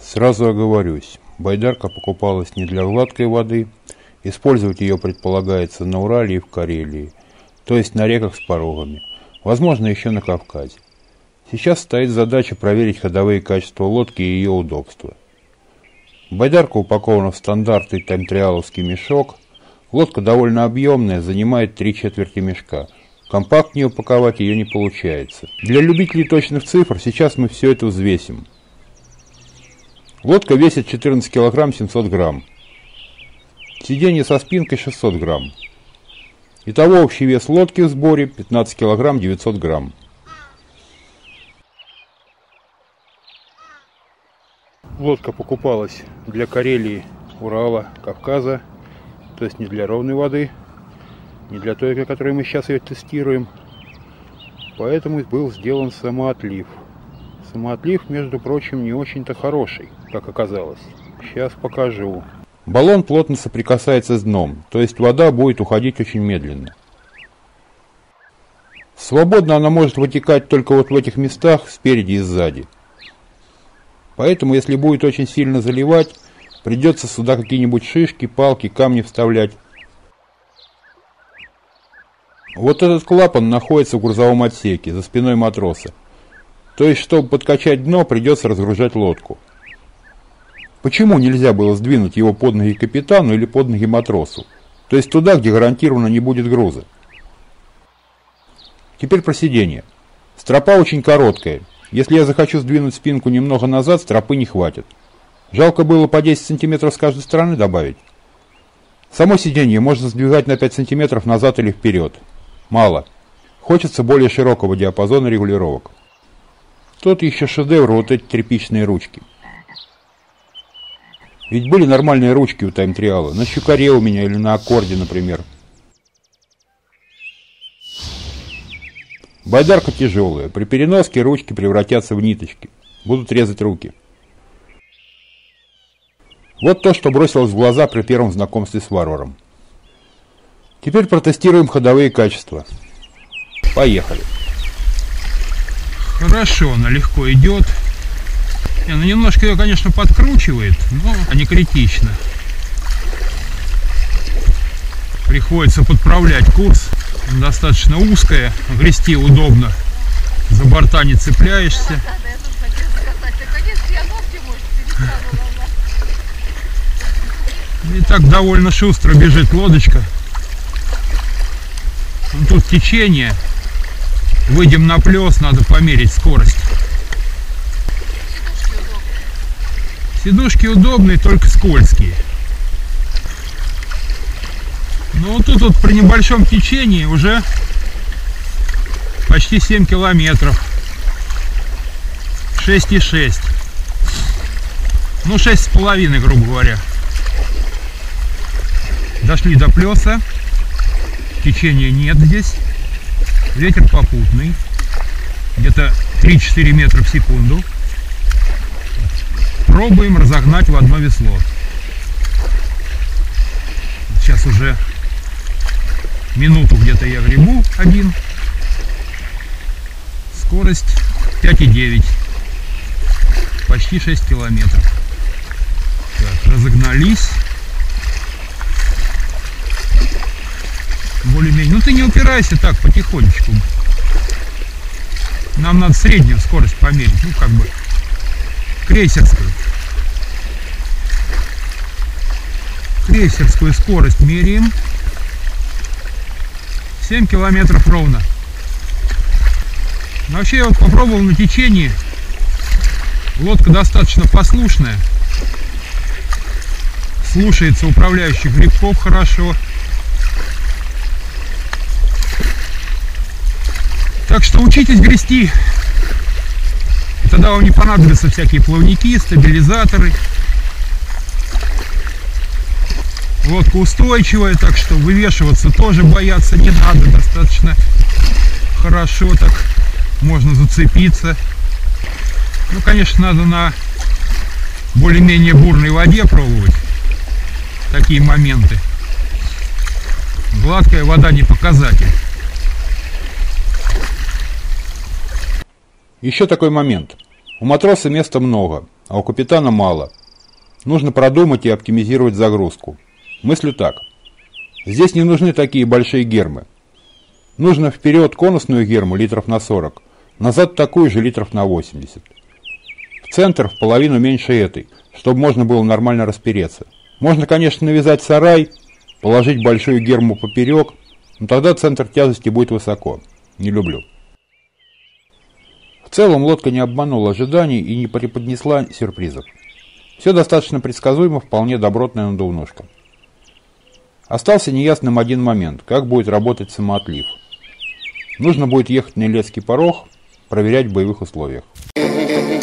Сразу оговорюсь, байдарка покупалась не для гладкой воды, использовать ее предполагается на Урале и в Карелии, то есть на реках с порогами, возможно еще на Кавказе. Сейчас стоит задача проверить ходовые качества лодки и ее удобство. Байдарка упакована в стандартный таймтриаловский мешок, лодка довольно объемная, занимает 3/4 мешка. Компактнее упаковать ее не получается. Для любителей точных цифр сейчас мы все это взвесим. Лодка весит 14 кг 700 грамм. Сиденье со спинкой 600 грамм. Итого общий вес лодки в сборе 15 кг 900 грамм. Лодка покупалась для Карелии, Урала, Кавказа, то есть не для ровной воды, не для той, для которой мы сейчас ее тестируем. Поэтому был сделан самоотлив. Самоотлив, между прочим, не очень-то хороший, как оказалось. Сейчас покажу. Баллон плотно соприкасается с дном, то есть вода будет уходить очень медленно. Свободно она может вытекать только вот в этих местах, спереди и сзади. Поэтому, если будет очень сильно заливать, придется сюда какие-нибудь шишки, палки, камни вставлять. Вот этот клапан находится в грузовом отсеке, за спиной матроса. То есть, чтобы подкачать дно, придется разгружать лодку. Почему нельзя было сдвинуть его под ноги капитану или под ноги матросу? То есть туда, где гарантированно не будет груза. Теперь про сиденье. Стропа очень короткая. Если я захочу сдвинуть спинку немного назад, стропы не хватит. Жалко было по 10 сантиметров с каждой стороны добавить. Само сиденье можно сдвигать на 5 сантиметров назад или вперед. Мало. Хочется более широкого диапазона регулировок. Тут еще шедевр вот эти тряпичные ручки. Ведь были нормальные ручки у таймтриала. На щукаре у меня или на аккорде, например. Байдарка тяжелая. При переноске ручки превратятся в ниточки. Будут резать руки. Вот то, что бросилось в глаза при первом знакомстве с варваром. Теперь протестируем ходовые качества. Поехали. Хорошо, она легко идет. Она немножко ее, конечно, подкручивает, но не критично. Приходится подправлять курс. Она достаточно узкая, грести удобно. За борта не цепляешься. И так довольно шустро бежит лодочка. Тут течение. Выйдем на плес, надо померить скорость. Сидушки удобные, только скользкие. Ну тут вот при небольшом течении уже почти 7 километров. 6,6. Ну 6,5, грубо говоря. Дошли до плеса. Течения нет здесь. Ветер попутный. Где-то 3-4 метра в секунду. Пробуем разогнать в одно весло. Сейчас уже минуту где-то я гребу один. Скорость 5,9. Почти 6 километров. Так, разогнались. Более-менее. Ну ты не упирайся так потихонечку. Нам надо среднюю скорость померить. Ну как бы крейсерскую. Крейсерскую скорость меряем. 7 километров ровно. Но вообще я вот попробовал на течении. Лодка достаточно послушная. Слушается управляющих грибков хорошо. Так что учитесь грести. Тогда вам не понадобятся всякие плавники, стабилизаторы. Лодка устойчивая, так что вывешиваться тоже бояться не надо. Достаточно хорошо так можно зацепиться. Ну, конечно, надо на более-менее бурной воде пробовать такие моменты. Гладкая вода не показатель. Еще такой момент. У матроса места много. а у капитана мало. Нужно продумать и оптимизировать загрузку. Мыслю так. Здесь не нужны такие большие гермы. Нужно вперед конусную герму литров на 40, назад такую же литров на 80. В центр в половину меньше этой, чтобы можно было нормально распереться. Можно, конечно, навязать сарай, положить большую герму поперек, но тогда центр тяжести будет высоко. Не люблю. В целом лодка не обманула ожиданий и не преподнесла сюрпризов. Все достаточно предсказуемо, вполне добротная надувнушка. Остался неясным один момент, как будет работать самоотлив. Нужно будет ехать на Илецкий порог, проверять в боевых условиях.